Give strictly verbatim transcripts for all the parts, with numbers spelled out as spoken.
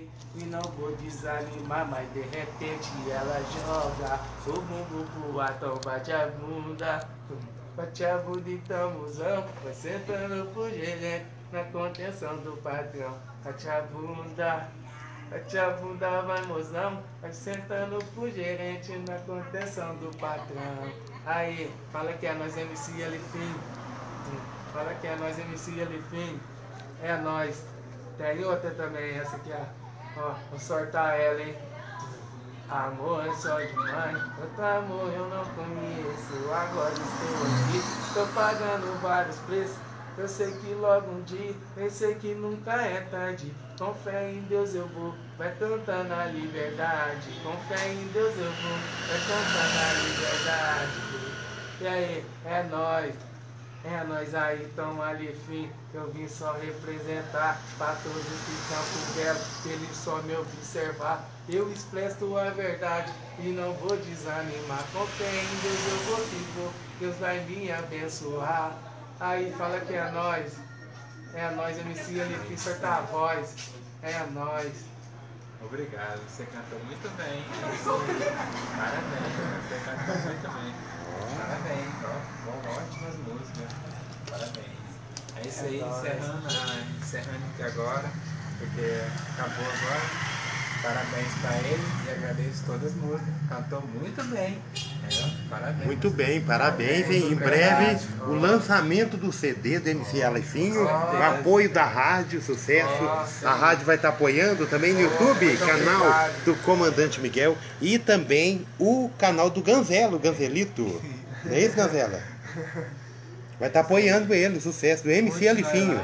E não vou desanimar, mas de repente ela joga o bumbum pro atão, bate a bunda. Bate a bunda e tamuzão, vai sentando pro gerente na contenção do patrão. Bate a bunda, bate a bunda, vai mozão, vai sentando pro gerente na contenção do patrão. Aí, fala que é nós M C Elifim, fala que é nós M C Elifim, é nós. Tem outra também, essa aqui, ó. Ó, vou sortar ela, hein? Amor é só de mãe, outro amor eu não conheço. Agora estou aqui, tô pagando vários preços. Eu sei que logo um dia, eu sei que nunca é tarde. Com fé em Deus eu vou, vai cantando a liberdade. Com fé em Deus eu vou, vai cantando a liberdade. E aí, é nóis. É nós aí, tão ali fim, eu vim só representar pra todos que Campo Belo, ele só me observar. Eu expresso a verdade e não vou desanimar. Com fé em Deus eu vou que vou, Deus vai me abençoar. Aí fala que é nós, é nós, M C Elifim, soltar a voz, é nós. Obrigado, você cantou muito bem. Parabéns, você cantou muito bem. Parabéns, ó, bom, ótimas músicas. Parabéns. É isso aí, encerrando, ah, encerrando aqui agora, porque acabou agora. Parabéns pra ele e agradeço todas as músicas. Cantou muito bem. É, parabéns. Muito bem, parabéns. Em, em breve, o lançamento do C D do M C Elifinho, o apoio da rádio, sucesso. Nossa. A rádio vai estar apoiando também no YouTube, canal do Comandante Miguel e também o canal do Ganzelo, Ganzelito. Não é isso, Ganzela? Vai estar apoiando ele, sucesso do M C Elifinho.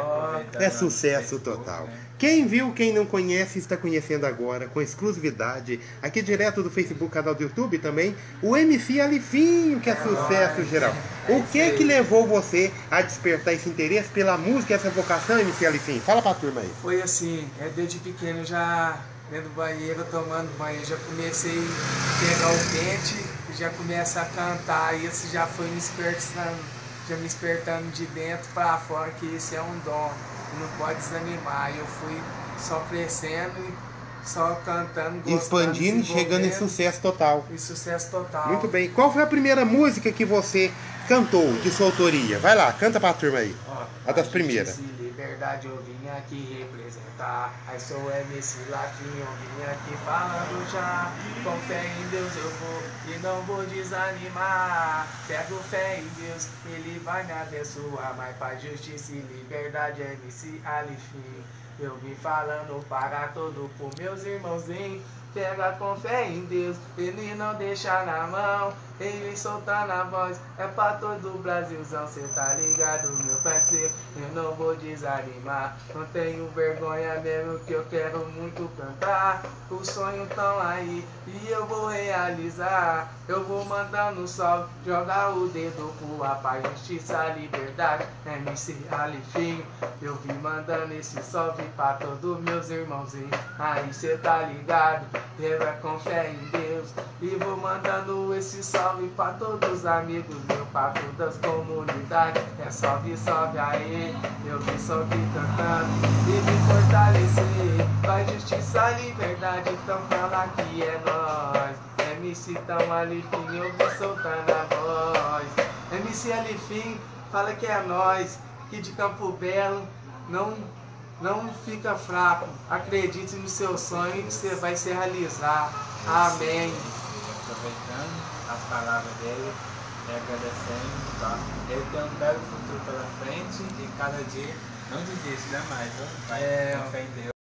É sucesso total. Quem viu, quem não conhece, está conhecendo agora, com exclusividade, aqui direto do Facebook, canal do YouTube também, o M C Elifinho, que é sucesso geral. O que que levou você a despertar esse interesse pela música, essa vocação, M C Elifinho? Fala pra turma aí. Foi assim, é desde pequeno já dentro do banheiro, tomando banho, já comecei a pegar o pente, já começa a cantar, e isso já foi me despertando, já me despertando de dentro para fora, que isso é um dom, não pode desanimar. Eu fui só crescendo e só cantando, gostando, Expandindo e chegando em sucesso total. Em sucesso total. Muito bem. Qual foi a primeira música que você cantou de sua autoria? Vai lá, canta pra turma aí. Ó, a das primeiras. Liberdade eu vim aqui representar. Aí sou M C Lafinho, eu vim aqui falando já. Com fé em Deus eu vou e não vou desanimar. Pego fé em Deus, Ele vai me abençoar. Mas pra justiça e liberdade, M C Elifim. Eu vim falando para todo com meus irmãozinhos. Pega com fé em Deus, Ele não deixa na mão. Ele soltando a voz, é pra todo o Brasilzão. Cê tá ligado, meu parceiro, eu não vou desanimar. Não tenho vergonha mesmo que eu quero muito cantar. Os sonhos tão aí e eu vou realizar. Eu vou mandando salve, jogar o dedo pro ar, paz, justiça, liberdade, M C Elifinho. Eu vim mandando esse salve pra todos meus irmãozinhos. Aí cê tá ligado, eu é com fé em Deus. E vou mandando esse salve pra todos os amigos meus, pra todas as comunidades. É salve, salve aí, eu vim só aqui cantando e me fortalecer. Paz, justiça, liberdade, então fala que é nós. M C tão Elifim, eu vou soltando a voz. M C Elifim, fala que é nós, aqui de Campo Belo. Não, não fica fraco, acredite no seu sonho que você vai se realizar. Amém. Aproveitando as palavras dele e agradecendo, tá? Ele tem um belo futuro pela frente e cada dia, não desiste, né, mais? Vai É, com fé em Deus.